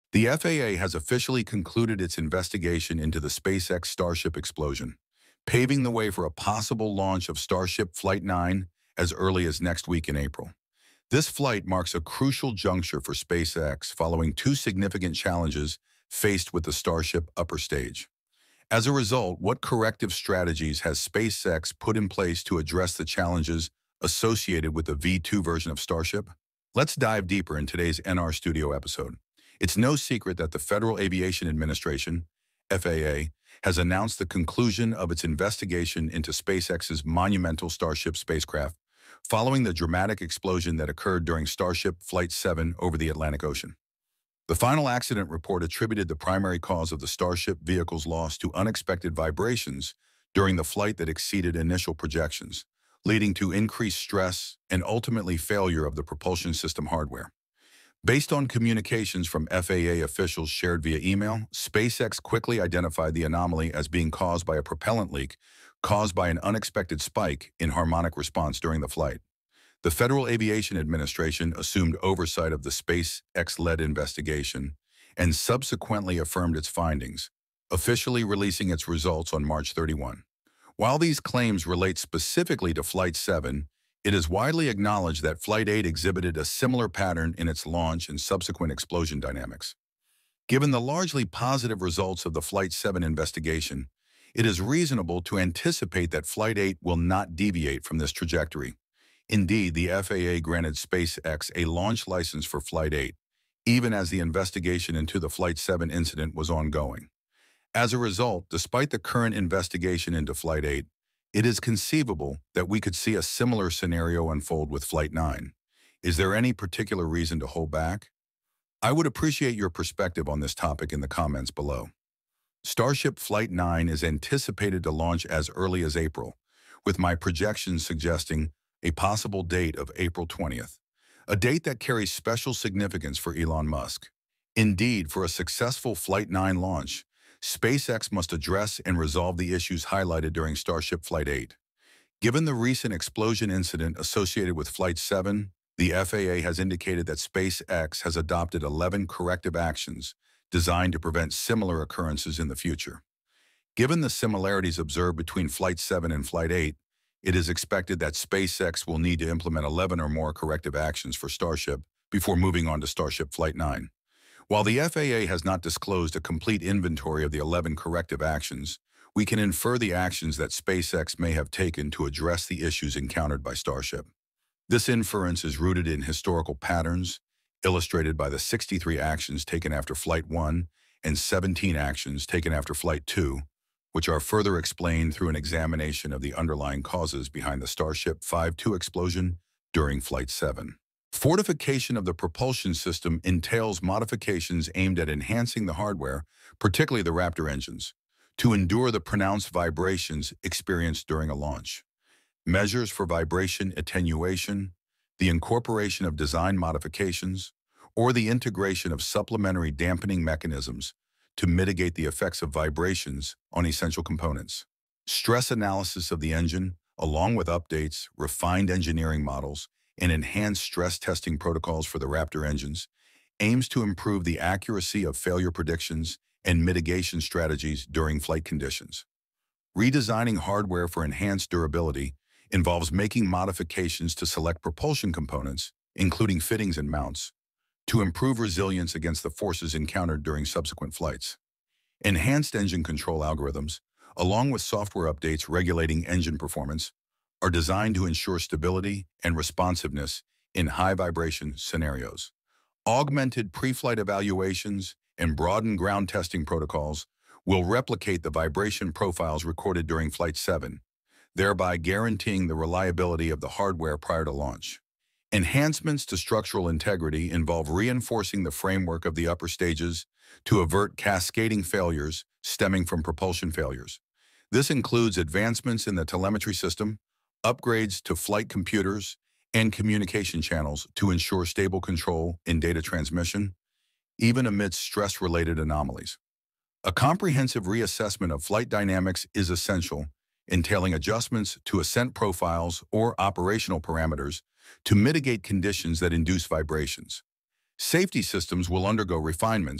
The FAA has officially concluded its investigation into the SpaceX Starship explosion, paving the way for a possible launch of Starship Flight 9 as early as next week in April. This flight marks a crucial juncture for SpaceX following two significant challenges faced with the Starship upper stage. As a result, what corrective strategies has SpaceX put in place to address the challenges associated with the V2 version of Starship? Let's dive deeper in today's NR Studio episode. It's no secret that the Federal Aviation Administration, FAA, has announced the conclusion of its investigation into SpaceX's monumental Starship spacecraft following the dramatic explosion that occurred during Starship Flight 7 over the Atlantic Ocean. The final accident report attributed the primary cause of the Starship vehicle's loss to unexpected vibrations during the flight that exceeded initial projections, leading to increased stress and ultimately failure of the propulsion system hardware. Based on communications from FAA officials shared via email, SpaceX quickly identified the anomaly as being caused by a propellant leak caused by an unexpected spike in harmonic response during the flight. The Federal Aviation Administration assumed oversight of the SpaceX-led investigation and subsequently affirmed its findings, officially releasing its results on March 31. While these claims relate specifically to Flight 7, it is widely acknowledged that Flight 8 exhibited a similar pattern in its launch and subsequent explosion dynamics. Given the largely positive results of the Flight 7 investigation, it is reasonable to anticipate that Flight 8 will not deviate from this trajectory. Indeed, the FAA granted SpaceX a launch license for Flight 8, even as the investigation into the Flight 7 incident was ongoing. As a result, despite the current investigation into Flight 8, it is conceivable that we could see a similar scenario unfold with Flight 9. Is there any particular reason to hold back? I would appreciate your perspective on this topic in the comments below. Starship Flight 9 is anticipated to launch as early as April, with my projections suggesting a possible date of April 20th, a date that carries special significance for Elon Musk. Indeed, for a successful Flight 9 launch, SpaceX must address and resolve the issues highlighted during Starship Flight 8. Given the recent explosion incident associated with Flight 7, the FAA has indicated that SpaceX has adopted 11 corrective actions designed to prevent similar occurrences in the future. Given the similarities observed between Flight 7 and Flight 8, it is expected that SpaceX will need to implement 11 or more corrective actions for Starship before moving on to Starship Flight 9. While the FAA has not disclosed a complete inventory of the 11 corrective actions, we can infer the actions that SpaceX may have taken to address the issues encountered by Starship. This inference is rooted in historical patterns, illustrated by the 63 actions taken after Flight 1 and 17 actions taken after Flight 2, which are further explained through an examination of the underlying causes behind the Starship 5-2 explosion during Flight 7. Fortification of the propulsion system entails modifications aimed at enhancing the hardware, particularly the Raptor engines, to endure the pronounced vibrations experienced during a launch. Measures for vibration attenuation, the incorporation of design modifications, or the integration of supplementary dampening mechanisms to mitigate the effects of vibrations on essential components. Stress analysis of the engine, along with updates, refined engineering models, and enhanced stress testing protocols for the Raptor engines, aims to improve the accuracy of failure predictions and mitigation strategies during flight conditions. Redesigning hardware for enhanced durability involves making modifications to select propulsion components, including fittings and mounts, to improve resilience against the forces encountered during subsequent flights. Enhanced engine control algorithms, along with software updates regulating engine performance, are designed to ensure stability and responsiveness in high-vibration scenarios. Augmented pre-flight evaluations and broadened ground testing protocols will replicate the vibration profiles recorded during Flight 7, thereby guaranteeing the reliability of the hardware prior to launch. Enhancements to structural integrity involve reinforcing the framework of the upper stages to avert cascading failures stemming from propulsion failures. This includes advancements in the telemetry system, upgrades to flight computers, and communication channels to ensure stable control in data transmission, even amidst stress-related anomalies. A comprehensive reassessment of flight dynamics is essential, entailing adjustments to ascent profiles or operational parameters to mitigate conditions that induce vibrations. Safety systems will undergo refinements,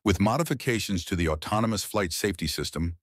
with modifications to the Autonomous Flight Safety System,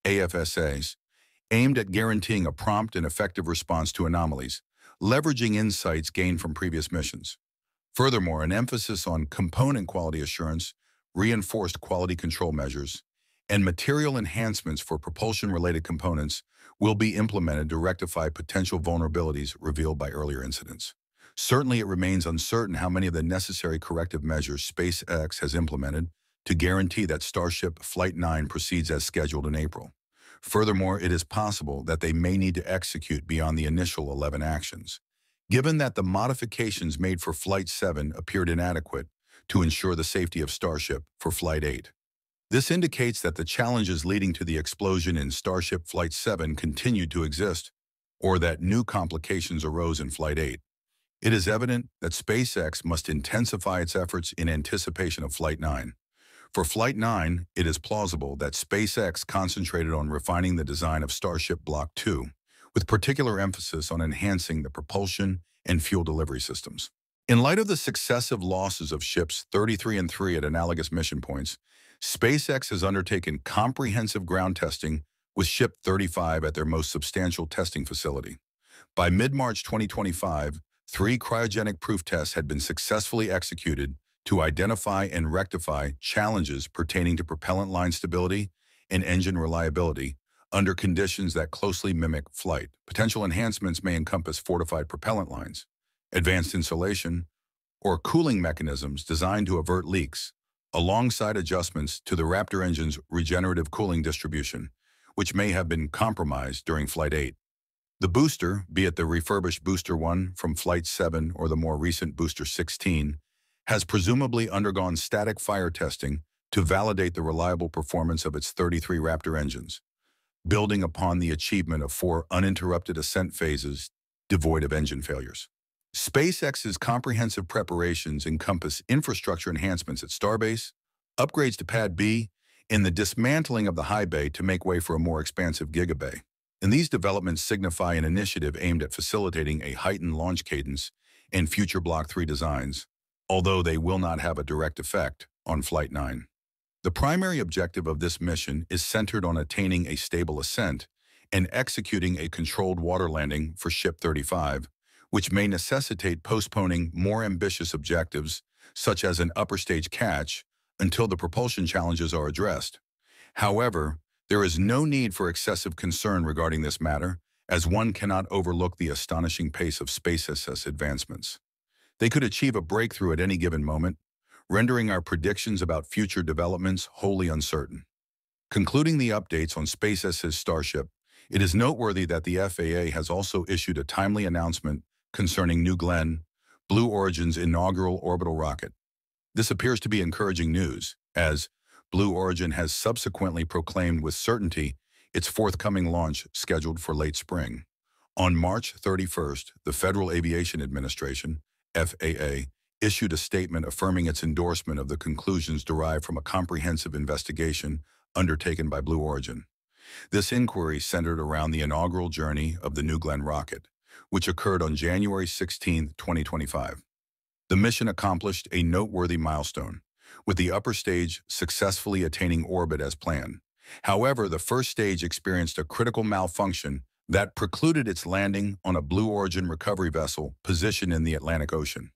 AFSAs, aimed at guaranteeing a prompt and effective response to anomalies, leveraging insights gained from previous missions. Furthermore, an emphasis on component quality assurance, reinforced quality control measures, and material enhancements for propulsion-related components will be implemented to rectify potential vulnerabilities revealed by earlier incidents. Certainly, it remains uncertain how many of the necessary corrective measures SpaceX has implemented to guarantee that Starship Flight 9 proceeds as scheduled in April. Furthermore, it is possible that they may need to execute beyond the initial 11 actions, given that the modifications made for Flight 7 appeared inadequate to ensure the safety of Starship for Flight 8. This indicates that the challenges leading to the explosion in Starship Flight 7 continued to exist, or that new complications arose in Flight 8. It is evident that SpaceX must intensify its efforts in anticipation of Flight 9. For Flight 9, it is plausible that SpaceX concentrated on refining the design of Starship Block 2, with particular emphasis on enhancing the propulsion and fuel delivery systems. In light of the successive losses of ships 33 and 3 at analogous mission points, SpaceX has undertaken comprehensive ground testing with Ship 35 at their most substantial testing facility. By mid-March 2025, 3 cryogenic proof tests had been successfully executed to identify and rectify challenges pertaining to propellant line stability and engine reliability under conditions that closely mimic flight. Potential enhancements may encompass fortified propellant lines, advanced insulation, or cooling mechanisms designed to avert leaks, alongside adjustments to the Raptor engine's regenerative cooling distribution, which may have been compromised during Flight 8. The booster, be it the refurbished Booster 1 from Flight 7 or the more recent Booster 16, has presumably undergone static fire testing to validate the reliable performance of its 33 Raptor engines, building upon the achievement of 4 uninterrupted ascent phases devoid of engine failures. SpaceX's comprehensive preparations encompass infrastructure enhancements at Starbase, upgrades to Pad B, and the dismantling of the high bay to make way for a more expansive gigabay. And these developments signify an initiative aimed at facilitating a heightened launch cadence and future Block 3 designs, although they will not have a direct effect on Flight 9. The primary objective of this mission is centered on attaining a stable ascent and executing a controlled water landing for Ship 35, which may necessitate postponing more ambitious objectives, such as an upper stage catch, until the propulsion challenges are addressed. However, there is no need for excessive concern regarding this matter, as one cannot overlook the astonishing pace of SpaceX's advancements. They could achieve a breakthrough at any given moment, rendering our predictions about future developments wholly uncertain. Concluding the updates on SpaceX's Starship, it is noteworthy that the FAA has also issued a timely announcement concerning New Glenn, Blue Origin's inaugural orbital rocket. This appears to be encouraging news, as Blue Origin has subsequently proclaimed with certainty its forthcoming launch scheduled for late spring. On March 31st, the Federal Aviation Administration, FAA, issued a statement affirming its endorsement of the conclusions derived from a comprehensive investigation undertaken by Blue Origin. This inquiry centered around the inaugural journey of the New Glenn rocket, which occurred on January 16, 2025. The mission accomplished a noteworthy milestone, with the upper stage successfully attaining orbit as planned. However, the first stage experienced a critical malfunction that precluded its landing on a Blue Origin recovery vessel positioned in the Atlantic Ocean.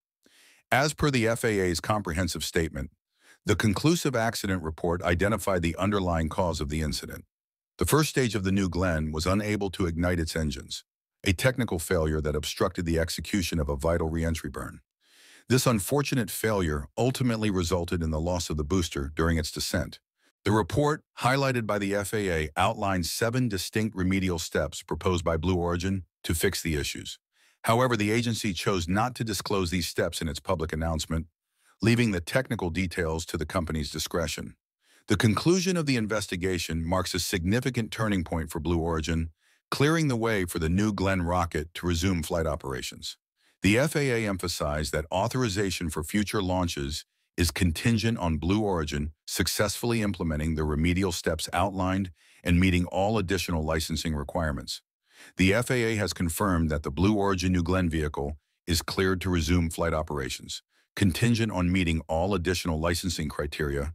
As per the FAA's comprehensive statement, the conclusive accident report identified the underlying cause of the incident. The first stage of the New Glenn was unable to ignite its engines, a technical failure that obstructed the execution of a vital reentry burn. This unfortunate failure ultimately resulted in the loss of the booster during its descent. The report, highlighted by the FAA, outlined 7 distinct remedial steps proposed by Blue Origin to fix the issues. However, the agency chose not to disclose these steps in its public announcement, leaving the technical details to the company's discretion. The conclusion of the investigation marks a significant turning point for Blue Origin, clearing the way for the New Glenn rocket to resume flight operations. The FAA emphasized that authorization for future launches is contingent on Blue Origin successfully implementing the remedial steps outlined and meeting all additional licensing requirements. The FAA has confirmed that the Blue Origin New Glenn vehicle is cleared to resume flight operations, contingent on meeting all additional licensing criteria,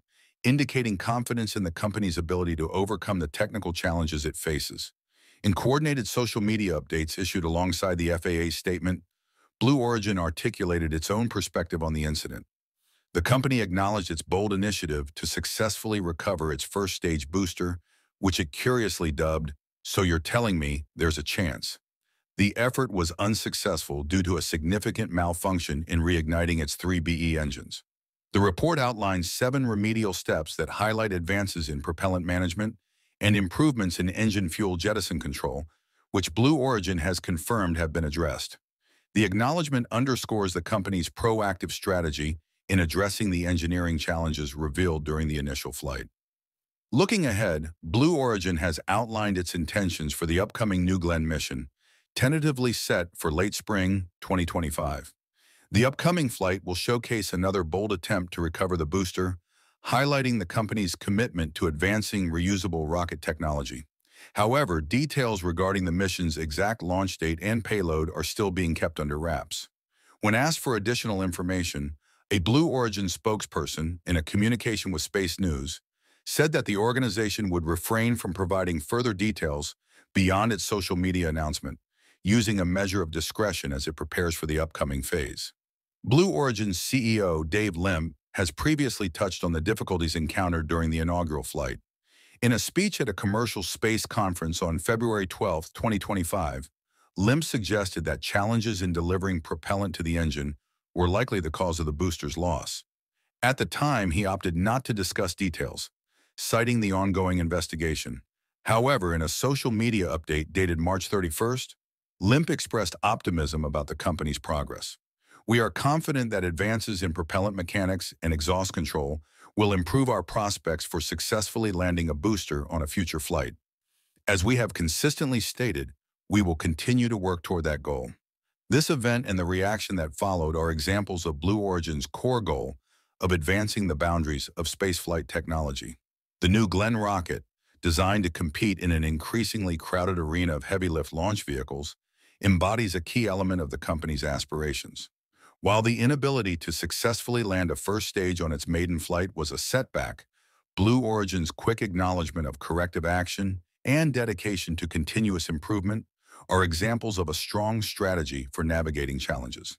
indicating confidence in the company's ability to overcome the technical challenges it faces. In coordinated social media updates issued alongside the FAA statement, Blue Origin articulated its own perspective on the incident. The company acknowledged its bold initiative to successfully recover its first-stage booster, which it curiously dubbed, "So you're telling me there's a chance." The effort was unsuccessful due to a significant malfunction in reigniting its 3BE engines. The report outlines 7 remedial steps that highlight advances in propellant management and improvements in engine fuel jettison control, which Blue Origin has confirmed have been addressed. The acknowledgement underscores the company's proactive strategy in addressing the engineering challenges revealed during the initial flight. Looking ahead, Blue Origin has outlined its intentions for the upcoming New Glenn mission, tentatively set for late spring 2025. The upcoming flight will showcase another bold attempt to recover the booster, highlighting the company's commitment to advancing reusable rocket technology. However, details regarding the mission's exact launch date and payload are still being kept under wraps. When asked for additional information, a Blue Origin spokesperson, in a communication with Space News, said that the organization would refrain from providing further details beyond its social media announcement, using a measure of discretion as it prepares for the upcoming phase. Blue Origin's CEO, Dave Limp, has previously touched on the difficulties encountered during the inaugural flight. In a speech at a commercial space conference on February 12, 2025, Limp suggested that challenges in delivering propellant to the engine were likely the cause of the booster's loss. At the time, he opted not to discuss details, citing the ongoing investigation. However, in a social media update dated March 31st, Limp expressed optimism about the company's progress. "We are confident that advances in propellant mechanics and exhaust control will improve our prospects for successfully landing a booster on a future flight. As we have consistently stated, we will continue to work toward that goal." This event and the reaction that followed are examples of Blue Origin's core goal of advancing the boundaries of spaceflight technology. The New Glenn rocket, designed to compete in an increasingly crowded arena of heavy-lift launch vehicles, embodies a key element of the company's aspirations. While the inability to successfully land a first stage on its maiden flight was a setback, Blue Origin's quick acknowledgement of corrective action and dedication to continuous improvement are examples of a strong strategy for navigating challenges.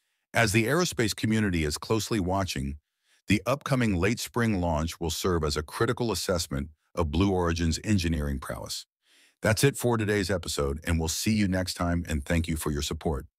As the aerospace community is closely watching, the upcoming late spring launch will serve as a critical assessment of Blue Origin's engineering prowess. That's it for today's episode, and we'll see you next time, and thank you for your support.